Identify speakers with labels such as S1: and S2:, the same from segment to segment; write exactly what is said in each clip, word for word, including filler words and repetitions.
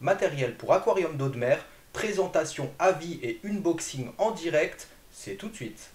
S1: matériel pour aquarium d'eau de mer, présentation, avis et unboxing en direct, c'est tout de suite.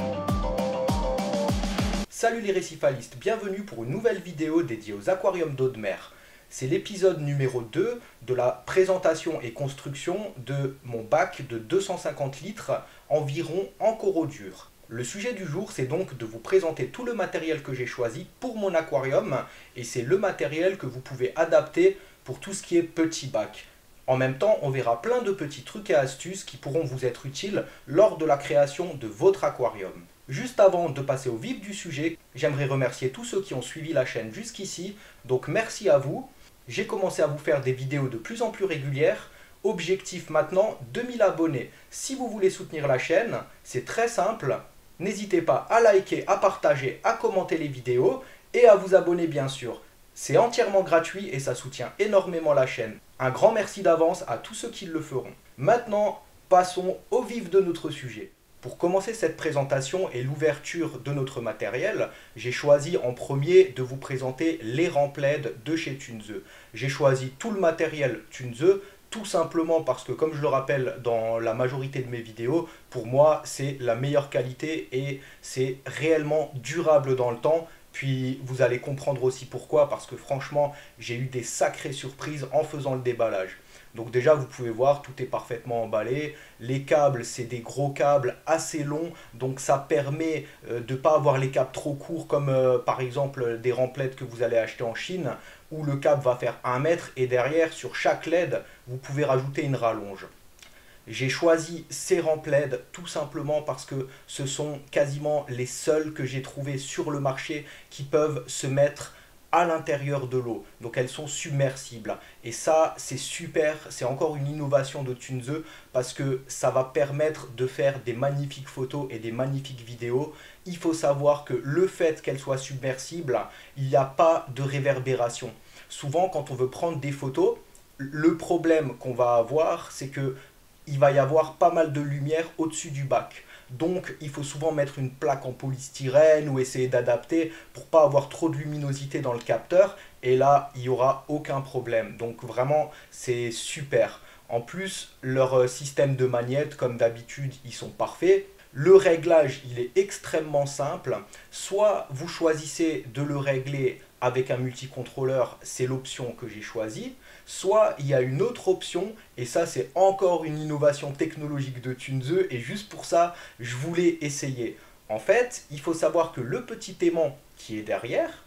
S1: Salut les récifalistes, bienvenue pour une nouvelle vidéo dédiée aux aquariums d'eau de mer. C'est l'épisode numéro deux de la présentation et construction de mon bac de deux cent cinquante litres environ en coraux durs. Le sujet du jour, c'est donc de vous présenter tout le matériel que j'ai choisi pour mon aquarium et c'est le matériel que vous pouvez adapter pour tout ce qui est petit bac. En même temps, on verra plein de petits trucs et astuces qui pourront vous être utiles lors de la création de votre aquarium. Juste avant de passer au vif du sujet, j'aimerais remercier tous ceux qui ont suivi la chaîne jusqu'ici, donc merci à vous. J'ai commencé à vous faire des vidéos de plus en plus régulières. Objectif maintenant, deux mille abonnés. Si vous voulez soutenir la chaîne, c'est très simple. N'hésitez pas à liker, à partager, à commenter les vidéos et à vous abonner bien sûr. C'est entièrement gratuit et ça soutient énormément la chaîne. Un grand merci d'avance à tous ceux qui le feront. Maintenant, passons au vif de notre sujet. Pour commencer cette présentation et l'ouverture de notre matériel, j'ai choisi en premier de vous présenter les remplaids de chez Tunze. J'ai choisi tout le matériel Tunze, tout simplement parce que, comme je le rappelle dans la majorité de mes vidéos, pour moi c'est la meilleure qualité et c'est réellement durable dans le temps. Puis vous allez comprendre aussi pourquoi, parce que franchement j'ai eu des sacrées surprises en faisant le déballage. Donc déjà vous pouvez voir, tout est parfaitement emballé. Les câbles, c'est des gros câbles assez longs, donc ça permet euh, de ne pas avoir les câbles trop courts comme euh, par exemple des remplaites que vous allez acheter en Chine, où le câble va faire un mètre et derrière sur chaque L E D vous pouvez rajouter une rallonge. J'ai choisi ces remplaids tout simplement parce que ce sont quasiment les seuls que j'ai trouvés sur le marché qui peuvent se mettre à l'intérieur de l'eau. Donc elles sont submersibles. Et ça, c'est super. C'est encore une innovation de Tunze parce que ça va permettre de faire des magnifiques photos et des magnifiques vidéos. Il faut savoir que le fait qu'elles soient submersibles, il n'y a pas de réverbération. Souvent, quand on veut prendre des photos, le problème qu'on va avoir, c'est que il va y avoir pas mal de lumière au-dessus du bac. Donc il faut souvent mettre une plaque en polystyrène ou essayer d'adapter pour pas avoir trop de luminosité dans le capteur. Et là, il n'y aura aucun problème. Donc vraiment, c'est super. En plus, leur système de magnète, comme d'habitude, ils sont parfaits. Le réglage, il est extrêmement simple. Soit vous choisissez de le régler avec un multicontrôleur, c'est l'option que j'ai choisie. Soit il y a une autre option, et ça c'est encore une innovation technologique de Tunze, et juste pour ça, je voulais essayer. En fait, il faut savoir que le petit aimant qui est derrière,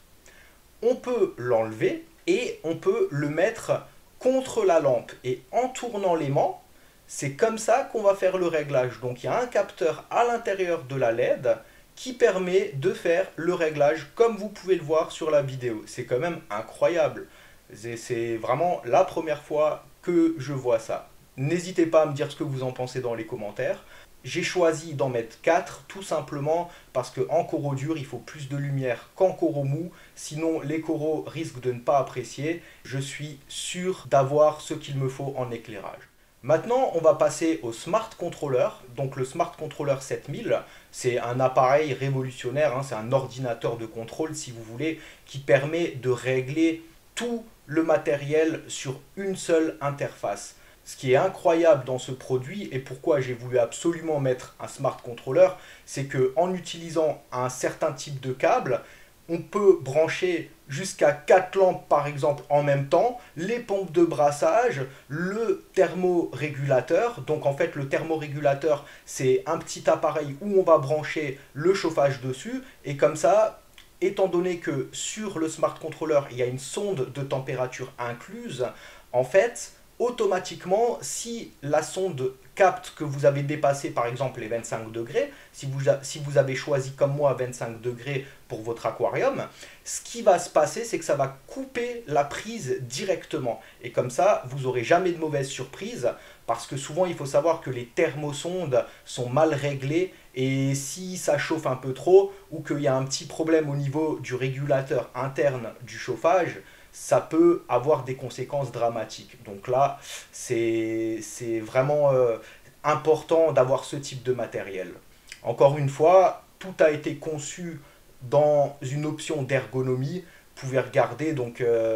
S1: on peut l'enlever et on peut le mettre contre la lampe. Et en tournant l'aimant, c'est comme ça qu'on va faire le réglage. Donc il y a un capteur à l'intérieur de la L E D qui permet de faire le réglage comme vous pouvez le voir sur la vidéo. C'est quand même incroyable. C'est vraiment la première fois que je vois ça. N'hésitez pas à me dire ce que vous en pensez dans les commentaires. J'ai choisi d'en mettre quatre tout simplement parce qu'en coraux durs, il faut plus de lumière qu'en coraux mous. Sinon, les coraux risquent de ne pas apprécier. Je suis sûr d'avoir ce qu'il me faut en éclairage. Maintenant, on va passer au Smart Controller. Donc le Smart Controller sept mille, c'est un appareil révolutionnaire, hein, c'est un ordinateur de contrôle si vous voulez, qui permet de régler tout le matériel sur une seule interface. Ce qui est incroyable dans ce produit et pourquoi j'ai voulu absolument mettre un Smart Controller, c'est qu'en utilisant un certain type de câble, on peut brancher jusqu'à quatre lampes par exemple en même temps, les pompes de brassage, le thermorégulateur. Donc en fait le thermorégulateur c'est un petit appareil où on va brancher le chauffage dessus et comme ça, étant donné que sur le Smart Controller il y a une sonde de température incluse, en fait automatiquement, si la sonde capte que vous avez dépassé par exemple les vingt-cinq degrés, si vous, si vous avez choisi comme moi vingt-cinq degrés pour votre aquarium, ce qui va se passer, c'est que ça va couper la prise directement. Et comme ça, vous n'aurez jamais de mauvaise surprise, parce que souvent, il faut savoir que les thermosondes sont mal réglées, et si ça chauffe un peu trop, ou qu'il y a un petit problème au niveau du régulateur interne du chauffage, ça peut avoir des conséquences dramatiques. Donc là, c'est vraiment euh, important d'avoir ce type de matériel. Encore une fois, tout a été conçu dans une option d'ergonomie. Vous pouvez regarder, donc euh,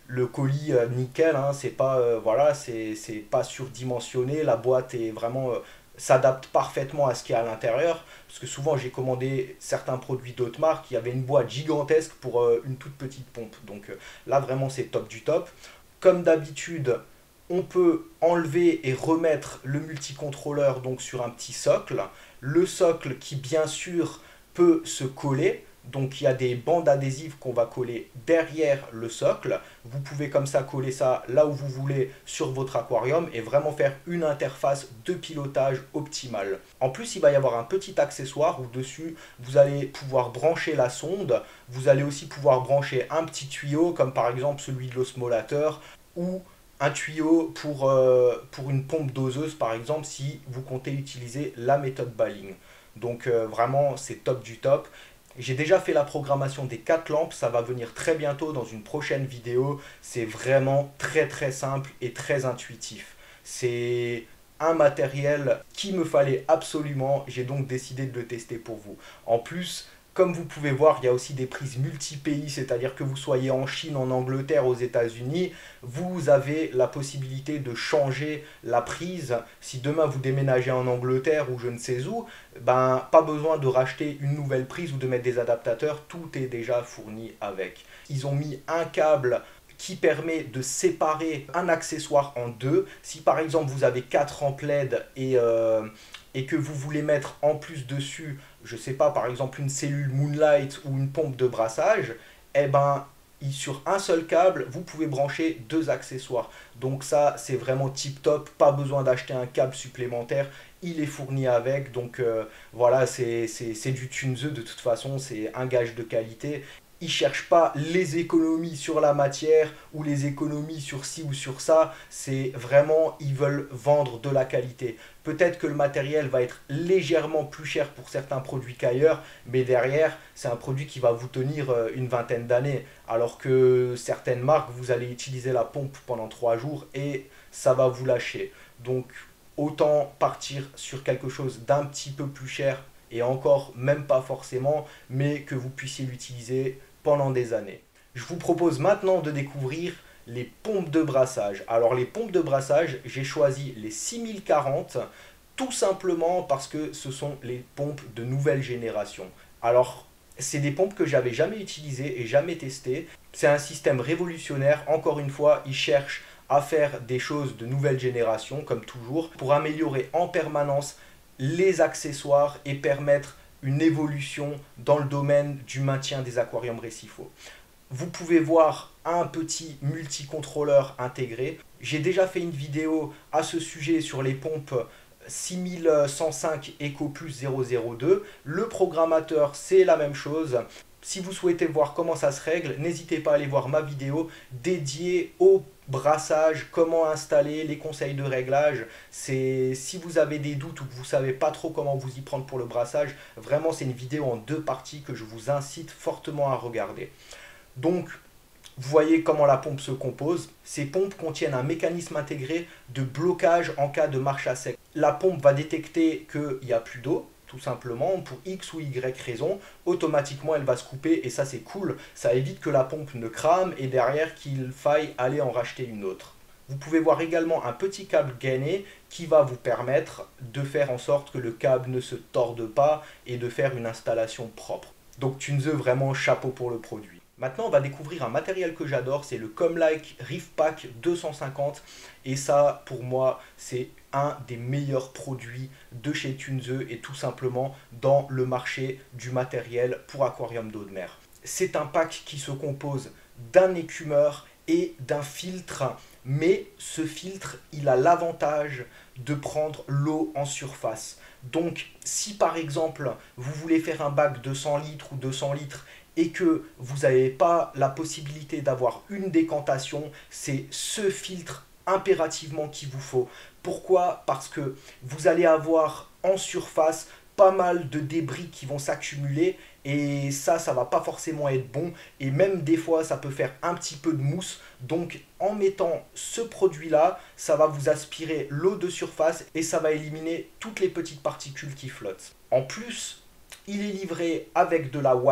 S1: le colis euh, nickel, hein, c'est pas, euh, voilà, c'est c'est pas surdimensionné, la boîte est vraiment euh, s'adapte parfaitement à ce qu'il y a à l'intérieur. Parce que souvent j'ai commandé certains produits d'autres marques, il y avait une boîte gigantesque pour euh, une toute petite pompe. Donc euh, là vraiment c'est top du top. Comme d'habitude, on peut enlever et remettre le multicontrôleur donc sur un petit socle. Le socle qui bien sûr peut se coller. Donc il y a des bandes adhésives qu'on va coller derrière le socle. Vous pouvez comme ça coller ça là où vous voulez sur votre aquarium et vraiment faire une interface de pilotage optimale. En plus, il va y avoir un petit accessoire où dessus vous allez pouvoir brancher la sonde. Vous allez aussi pouvoir brancher un petit tuyau comme par exemple celui de l'osmolateur ou un tuyau pour, euh, pour une pompe doseuse par exemple si vous comptez utiliser la méthode Balling. Donc euh, vraiment c'est top du top. J'ai déjà fait la programmation des quatre lampes, ça va venir très bientôt dans une prochaine vidéo. C'est vraiment très très simple et très intuitif. C'est un matériel qu'il me fallait absolument, j'ai donc décidé de le tester pour vous. En plus, comme vous pouvez voir, il y a aussi des prises multi-pays, c'est-à-dire que vous soyez en Chine, en Angleterre, aux États-Unis, vous avez la possibilité de changer la prise. Si demain vous déménagez en Angleterre ou je ne sais où, ben pas besoin de racheter une nouvelle prise ou de mettre des adaptateurs, tout est déjà fourni avec. Ils ont mis un câble qui permet de séparer un accessoire en deux. Si par exemple vous avez quatre rampes L E D et, euh, et que vous voulez mettre en plus dessus, je sais pas, par exemple une cellule Moonlight ou une pompe de brassage, eh ben sur un seul câble, vous pouvez brancher deux accessoires. Donc ça, c'est vraiment tip top, pas besoin d'acheter un câble supplémentaire, il est fourni avec. Donc euh, voilà, c'est du Tunze de toute façon, c'est un gage de qualité. Ils ne cherchent pas les économies sur la matière ou les économies sur ci ou sur ça. C'est vraiment, ils veulent vendre de la qualité. Peut-être que le matériel va être légèrement plus cher pour certains produits qu'ailleurs, mais derrière, c'est un produit qui va vous tenir une vingtaine d'années. Alors que certaines marques, vous allez utiliser la pompe pendant trois jours et ça va vous lâcher. Donc, autant partir sur quelque chose d'un petit peu plus cher et encore même pas forcément, mais que vous puissiez l'utiliser pendant des années. Je vous propose maintenant de découvrir les pompes de brassage. Alors les pompes de brassage, j'ai choisi les six mille quarante tout simplement parce que ce sont les pompes de nouvelle génération. Alors c'est des pompes que j'avais jamais utilisées et jamais testées. C'est un système révolutionnaire. Encore une fois, ils cherchent à faire des choses de nouvelle génération comme toujours pour améliorer en permanence les accessoires et permettre une évolution dans le domaine du maintien des aquariums récifaux. Vous pouvez voir un petit multicontrôleur intégré. J'ai déjà fait une vidéo à ce sujet sur les pompes six mille cent cinq EcoPlus zéro zéro deux. Le programmateur, c'est la même chose. Si vous souhaitez voir comment ça se règle, n'hésitez pas à aller voir ma vidéo dédiée au brassage, comment installer, les conseils de réglage. C'est si vous avez des doutes ou que vous ne savez pas trop comment vous y prendre pour le brassage, vraiment c'est une vidéo en deux parties que je vous incite fortement à regarder. Donc, vous voyez comment la pompe se compose. Ces pompes contiennent un mécanisme intégré de blocage en cas de marche à sec. La pompe va détecter qu'il n'y a plus d'eau, tout simplement, pour X ou Y raison, automatiquement elle va se couper et ça c'est cool, ça évite que la pompe ne crame et derrière qu'il faille aller en racheter une autre. Vous pouvez voir également un petit câble gainé qui va vous permettre de faire en sorte que le câble ne se torde pas et de faire une installation propre. Donc Tunze, vraiment chapeau pour le produit. Maintenant, on va découvrir un matériel que j'adore, c'est le Comlike Reef Pack deux cent cinquante. Et ça, pour moi, c'est un des meilleurs produits de chez Tunze et tout simplement dans le marché du matériel pour aquarium d'eau de mer. C'est un pack qui se compose d'un écumeur et d'un filtre, mais ce filtre, il a l'avantage de prendre l'eau en surface. Donc, si par exemple, vous voulez faire un bac de cent litres ou deux cents litres et que vous n'avez pas la possibilité d'avoir une décantation, c'est ce filtre impérativement qu'il vous faut. Pourquoi? Parce que vous allez avoir en surface pas mal de débris qui vont s'accumuler et ça, ça va pas forcément être bon et même des fois, ça peut faire un petit peu de mousse. Donc, en mettant ce produit-là, ça va vous aspirer l'eau de surface et ça va éliminer toutes les petites particules qui flottent. En plus, il est livré avec de la ouate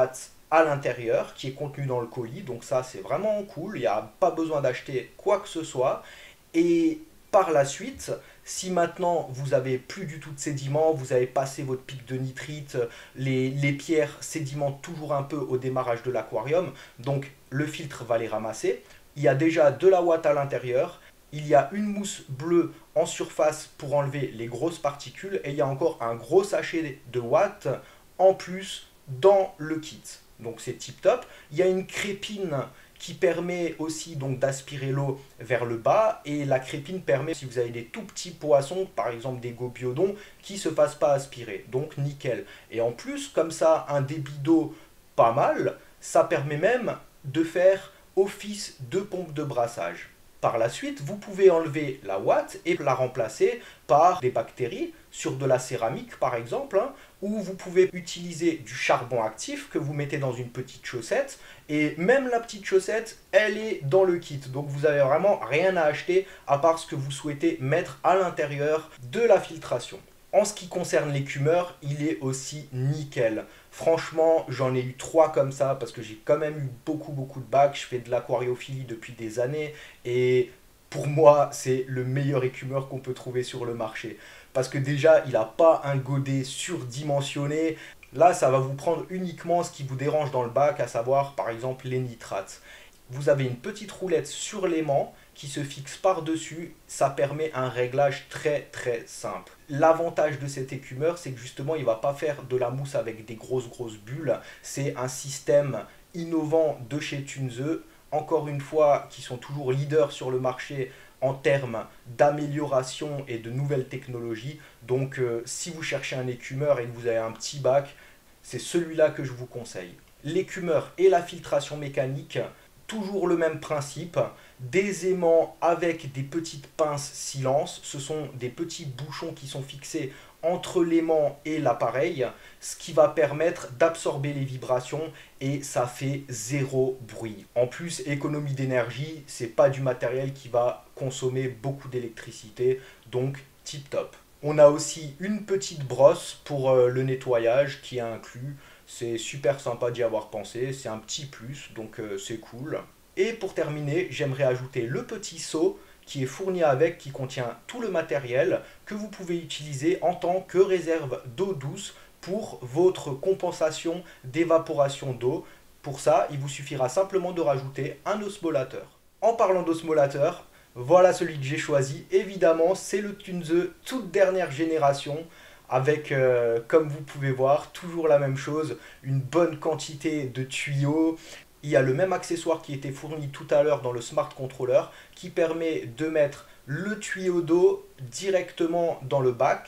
S1: à l'intérieur qui est contenu dans le colis. Donc ça, c'est vraiment cool. Il n'y a pas besoin d'acheter quoi que ce soit. Et par la suite, si maintenant vous avez plus du tout de sédiments, vous avez passé votre pic de nitrite, les, les pierres sédimentent toujours un peu au démarrage de l'aquarium, donc le filtre va les ramasser. Il y a déjà de la ouate à l'intérieur, il y a une mousse bleue en surface pour enlever les grosses particules, et il y a encore un gros sachet de ouate en plus dans le kit. Donc c'est tip top. Il y a une crépine qui permet aussi donc d'aspirer l'eau vers le bas, et la crépine permet, si vous avez des tout petits poissons, par exemple des gobiodons, qui ne se fassent pas aspirer, donc nickel. Et en plus, comme ça, un débit d'eau pas mal, ça permet même de faire office de pompe de brassage. Par la suite, vous pouvez enlever la ouate et la remplacer par des bactéries sur de la céramique par exemple, hein, ou vous pouvez utiliser du charbon actif que vous mettez dans une petite chaussette, et même la petite chaussette, elle est dans le kit. Donc vous n'avez vraiment rien à acheter à part ce que vous souhaitez mettre à l'intérieur de la filtration. En ce qui concerne l'écumeur, il est aussi nickel. Franchement, j'en ai eu trois comme ça parce que j'ai quand même eu beaucoup beaucoup de bacs. Je fais de l'aquariophilie depuis des années et pour moi, c'est le meilleur écumeur qu'on peut trouver sur le marché. Parce que déjà, il n'a pas un godet surdimensionné. Là, ça va vous prendre uniquement ce qui vous dérange dans le bac, à savoir par exemple les nitrates. Vous avez une petite roulette sur l'aimant qui se fixe par-dessus, ça permet un réglage très très simple. L'avantage de cet écumeur, c'est que justement, il ne va pas faire de la mousse avec des grosses grosses bulles. C'est un système innovant de chez Tunze, encore une fois, qui sont toujours leaders sur le marché en termes d'amélioration et de nouvelles technologies. Donc, euh, si vous cherchez un écumeur et que vous avez un petit bac, c'est celui-là que je vous conseille. L'écumeur et la filtration mécanique, toujours le même principe, des aimants avec des petites pinces silence, ce sont des petits bouchons qui sont fixés entre l'aimant et l'appareil, ce qui va permettre d'absorber les vibrations et ça fait zéro bruit. En plus, économie d'énergie, c'est pas du matériel qui va consommer beaucoup d'électricité, donc tip top. On a aussi une petite brosse pour euh, le nettoyage qui est inclus. C'est super sympa d'y avoir pensé, c'est un petit plus, donc euh, c'est cool. Et pour terminer, j'aimerais ajouter le petit seau qui est fourni avec, qui contient tout le matériel que vous pouvez utiliser en tant que réserve d'eau douce pour votre compensation d'évaporation d'eau. Pour ça, il vous suffira simplement de rajouter un osmolateur. En parlant d'osmolateur, voilà celui que j'ai choisi. Évidemment, c'est le Tunze toute dernière génération, avec, euh, comme vous pouvez voir, toujours la même chose, une bonne quantité de tuyaux. Il y a le même accessoire qui était fourni tout à l'heure dans le Smart Controller qui permet de mettre le tuyau d'eau directement dans le bac.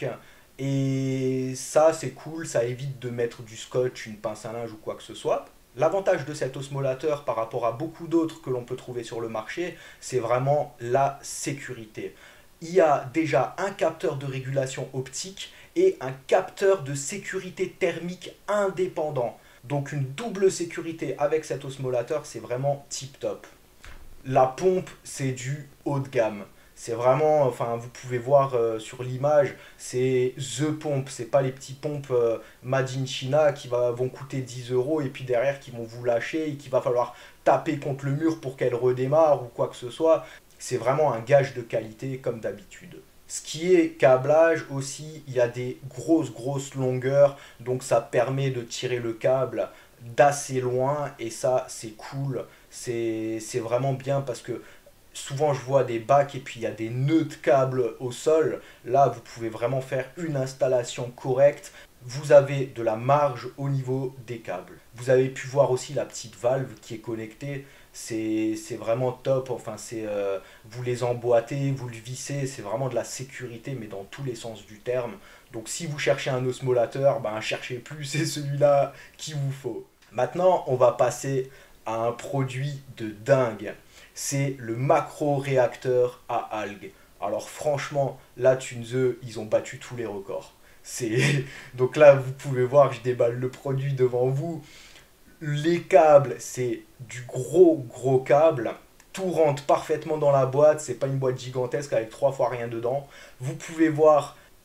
S1: Et ça, c'est cool, ça évite de mettre du scotch, une pince à linge ou quoi que ce soit. L'avantage de cet osmolateur par rapport à beaucoup d'autres que l'on peut trouver sur le marché, c'est vraiment la sécurité. Il y a déjà un capteur de régulation optique et un capteur de sécurité thermique indépendant. Donc une double sécurité avec cet osmolateur, c'est vraiment tip top. La pompe, c'est du haut de gamme. C'est vraiment, enfin vous pouvez voir euh, sur l'image, c'est The Pompe, c'est pas les petits pompes euh, Made in China qui va, vont coûter dix euros et puis derrière qui vont vous lâcher et qu'il va falloir taper contre le mur pour qu'elle redémarre ou quoi que ce soit. C'est vraiment un gage de qualité comme d'habitude. Ce qui est câblage aussi, il y a des grosses grosses longueurs, donc ça permet de tirer le câble d'assez loin et ça c'est cool, c'est vraiment bien parce que souvent je vois des bacs et puis il y a des nœuds de câbles au sol. Là vous pouvez vraiment faire une installation correcte, vous avez de la marge au niveau des câbles. Vous avez pu voir aussi la petite valve qui est connectée. C'est vraiment top, enfin c'est euh, vous les emboîtez, vous le vissez, c'est vraiment de la sécurité mais dans tous les sens du terme. Donc si vous cherchez un osmolateur, ben cherchez plus, c'est celui-là qu'il vous faut. Maintenant on va passer à un produit de dingue, c'est le macro-réacteur à algues. Alors franchement, là Tunze, ils ont battu tous les records. Donc là vous pouvez voir, je déballe le produit devant vous. Les câbles, c'est du gros gros câble, tout rentre parfaitement dans la boîte, c'est pas une boîte gigantesque avec trois fois rien dedans. Vous pouvez voir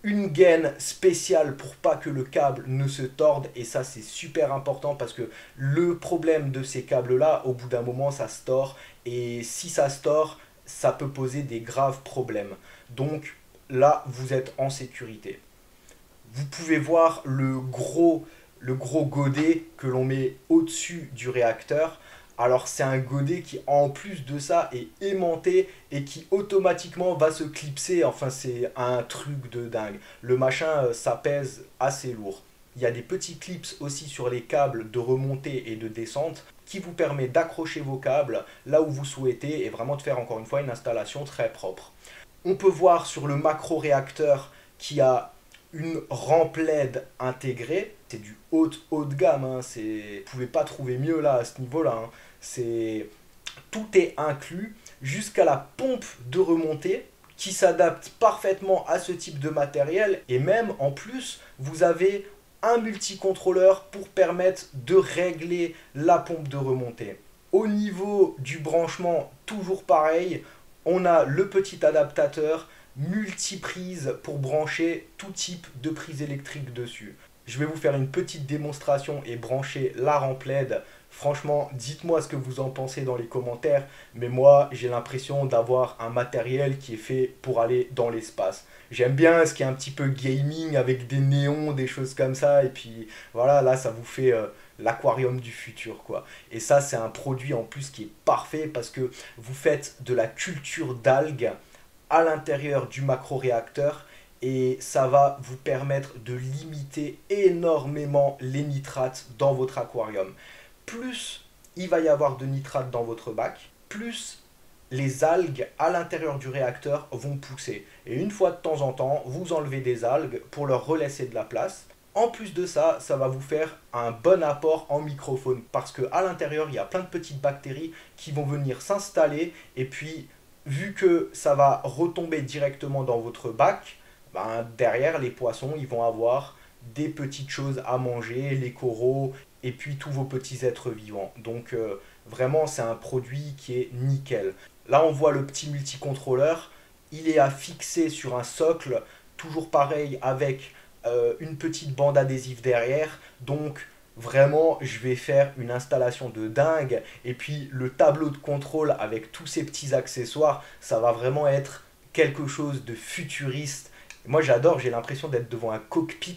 S1: une gaine spéciale pour pas que le câble ne se torde, et ça c'est super important parce que le problème de ces câbles là, au bout d'un moment ça se tord, et si ça se tord, ça peut poser des graves problèmes. Donc là vous êtes en sécurité. Vous pouvez voir le gros, le gros godet que l'on met au-dessus du réacteur. Alors c'est un godet qui en plus de ça est aimanté et qui automatiquement va se clipser. Enfin c'est un truc de dingue. Le machin ça pèse assez lourd. Il y a des petits clips aussi sur les câbles de remontée et de descente qui vous permet d'accrocher vos câbles là où vous souhaitez et vraiment de faire encore une fois une installation très propre. On peut voir sur le macro réacteur qui a une rampe L E D intégrée. C'est du haut haut de gamme, hein. Vous ne pouvez pas trouver mieux là à ce niveau-là. Hein. C'est... Tout est inclus jusqu'à la pompe de remontée qui s'adapte parfaitement à ce type de matériel. Et même en plus, vous avez un multicontrôleur pour permettre de régler la pompe de remontée. Au niveau du branchement, toujours pareil, on a le petit adaptateur multiprise pour brancher tout type de prise électrique dessus. Je vais vous faire une petite démonstration et brancher la rampe L E D. Franchement, dites-moi ce que vous en pensez dans les commentaires, mais moi j'ai l'impression d'avoir un matériel qui est fait pour aller dans l'espace. J'aime bien ce qui est un petit peu gaming avec des néons, des choses comme ça, et puis voilà, là ça vous fait euh, l'aquarium du futur quoi. Et ça c'est un produit en plus qui est parfait parce que vous faites de la culture d'algues à l'intérieur du macro-réacteur et ça va vous permettre de limiter énormément les nitrates dans votre aquarium. Plus il va y avoir de nitrates dans votre bac, plus les algues à l'intérieur du réacteur vont pousser. Et une fois de temps en temps, vous enlevez des algues pour leur relaisser de la place. En plus de ça, ça va vous faire un bon apport en microfaune parce qu'à l'intérieur, il y a plein de petites bactéries qui vont venir s'installer et puis vu que ça va retomber directement dans votre bac, ben derrière les poissons ils vont avoir des petites choses à manger, les coraux et puis tous vos petits êtres vivants. Donc euh, vraiment c'est un produit qui est nickel. Là on voit le petit multicontrôleur, il est à fixer sur un socle, toujours pareil avec euh, une petite bande adhésive derrière, donc vraiment, je vais faire une installation de dingue. Et puis, le tableau de contrôle avec tous ces petits accessoires, ça va vraiment être quelque chose de futuriste. Moi, j'adore, j'ai l'impression d'être devant un cockpit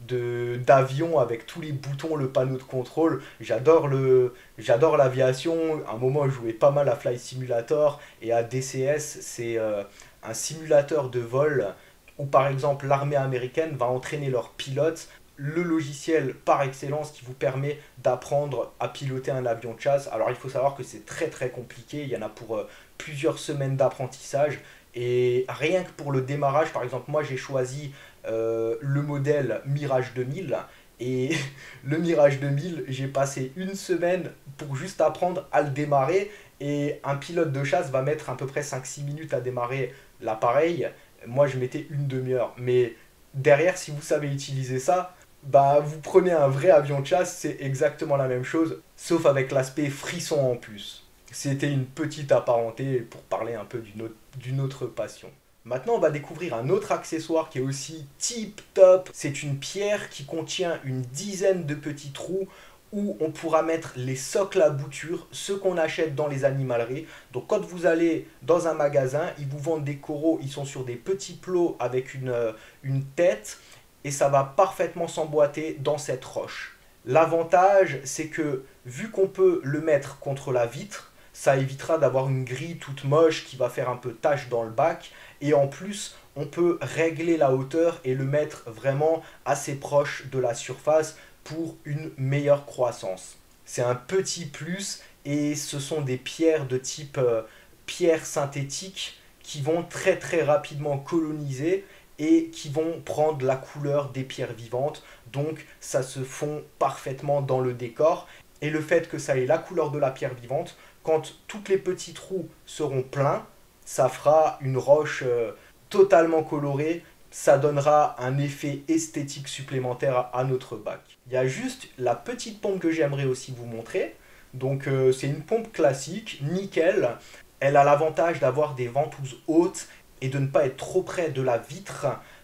S1: de d'avion avec tous les boutons, le panneau de contrôle. J'adore le, j'adore l'aviation. À un moment, je jouais pas mal à Flight Simulator et à D C S. C'est euh, un simulateur de vol où, par exemple, l'armée américaine va entraîner leurs pilotes. Le logiciel par excellence qui vous permet d'apprendre à piloter un avion de chasse. Alors il faut savoir que c'est très très compliqué, il y en a pour euh, plusieurs semaines d'apprentissage et rien que pour le démarrage, par exemple moi j'ai choisi euh, le modèle Mirage deux mille et le Mirage deux mille j'ai passé une semaine pour juste apprendre à le démarrer et un pilote de chasse va mettre à peu près cinq six minutes à démarrer l'appareil, moi je mettais une demi-heure, mais derrière si vous savez utiliser ça, bah vous prenez un vrai avion de chasse, c'est exactement la même chose, sauf avec l'aspect frisson en plus. C'était une petite apparenté pour parler un peu d'une autre, d'une autre passion. Maintenant, on va découvrir un autre accessoire qui est aussi tip top. C'est une pierre qui contient une dizaine de petits trous où on pourra mettre les socles à bouture, ceux qu'on achète dans les animaleries. Donc quand vous allez dans un magasin, ils vous vendent des coraux, ils sont sur des petits plots avec une, une tête, et ça va parfaitement s'emboîter dans cette roche. L'avantage, c'est que vu qu'on peut le mettre contre la vitre, ça évitera d'avoir une grille toute moche qui va faire un peu tache dans le bac. Et en plus, on peut régler la hauteur et le mettre vraiment assez proche de la surface pour une meilleure croissance. C'est un petit plus et ce sont des pierres de type euh, pierre synthétique qui vont très très rapidement coloniser et qui vont prendre la couleur des pierres vivantes, donc ça se fond parfaitement dans le décor. Et le fait que ça ait la couleur de la pierre vivante, quand tous les petits trous seront pleins, ça fera une roche euh, totalement colorée, ça donnera un effet esthétique supplémentaire à notre bac. Il y a juste la petite pompe que j'aimerais aussi vous montrer, donc euh, c'est une pompe classique, nickel, elle a l'avantage d'avoir des ventouses hautes et de ne pas être trop près de la vitre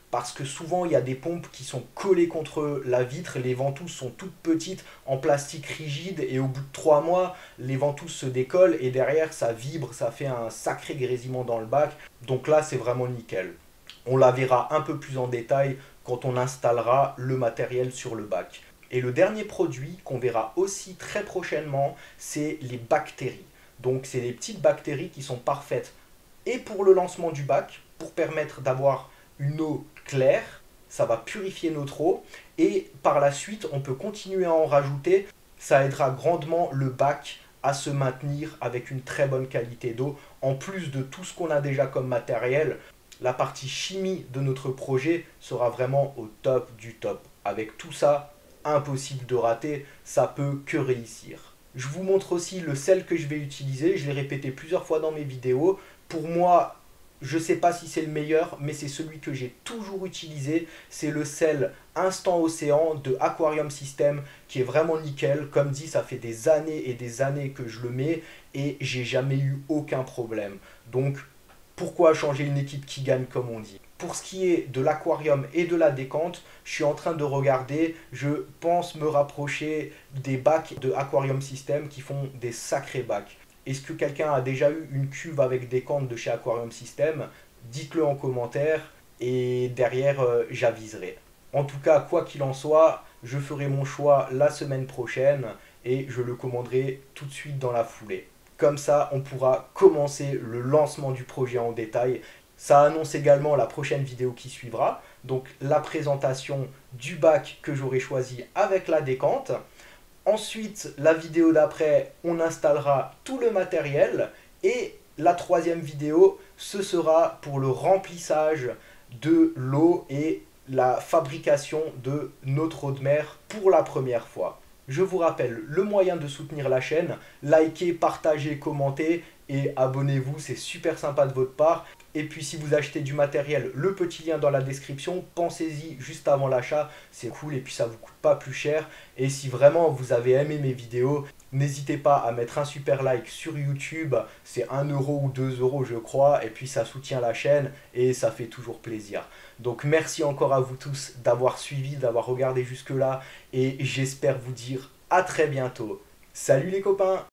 S1: parce que souvent il y a des pompes qui sont collées contre la vitre, les ventouses sont toutes petites en plastique rigide et au bout de trois mois les ventouses se décollent et derrière ça vibre, ça fait un sacré grésillement dans le bac, donc là c'est vraiment nickel. On la verra un peu plus en détail quand on installera le matériel sur le bac. Et le dernier produit qu'on verra aussi très prochainement, c'est les bactéries. Donc c'est des petites bactéries qui sont parfaites et pour le lancement du bac, pour permettre d'avoir une eau claire, ça va purifier notre eau et par la suite on peut continuer à en rajouter, ça aidera grandement le bac à se maintenir avec une très bonne qualité d'eau en plus de tout ce qu'on a déjà comme matériel. La partie chimie de notre projet sera vraiment au top du top. Avec tout ça, impossible de rater, ça peut que réussir. Je vous montre aussi le sel que je vais utiliser, je l'ai répété plusieurs fois dans mes vidéos. Pour moi, je ne sais pas si c'est le meilleur, mais c'est celui que j'ai toujours utilisé. C'est le sel Instant Océan de Aquarium System qui est vraiment nickel. Comme dit, ça fait des années et des années que je le mets et j'ai jamais eu aucun problème. Donc, pourquoi changer une équipe qui gagne comme on dit? Pour ce qui est de l'aquarium et de la décante, je suis en train de regarder, je pense me rapprocher des bacs de Aquarium System qui font des sacrés bacs. Est-ce que quelqu'un a déjà eu une cuve avec décante de chez Aquarium System? Dites-le en commentaire et derrière euh, j'aviserai. En tout cas, quoi qu'il en soit, je ferai mon choix la semaine prochaine et je le commanderai tout de suite dans la foulée. Comme ça, on pourra commencer le lancement du projet en détail. Ça annonce également la prochaine vidéo qui suivra, donc la présentation du bac que j'aurai choisi avec la décante. Ensuite, la vidéo d'après, on installera tout le matériel. Et la troisième vidéo, ce sera pour le remplissage de l'eau et la fabrication de notre eau de mer pour la première fois. Je vous rappelle le moyen de soutenir la chaîne, likez, partagez, commentez et abonnez-vous, c'est super sympa de votre part. Et puis si vous achetez du matériel, le petit lien dans la description, pensez-y juste avant l'achat, c'est cool et puis ça vous coûte pas plus cher. Et si vraiment vous avez aimé mes vidéos, n'hésitez pas à mettre un super like sur YouTube, c'est un euro ou deux euros je crois, et puis ça soutient la chaîne et ça fait toujours plaisir. Donc merci encore à vous tous d'avoir suivi, d'avoir regardé jusque là et j'espère vous dire à très bientôt. Salut les copains!